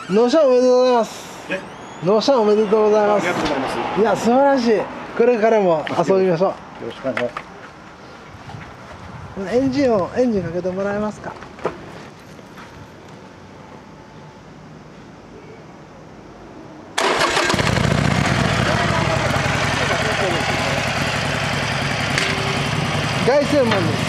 納車おめでとうございます。納車おめでとうございます。 ありがとうございます。 いや、素晴らしい。これからも遊びましょう。 よろしくお願いします。 エンジンかけてもらえますか。凱旋門です。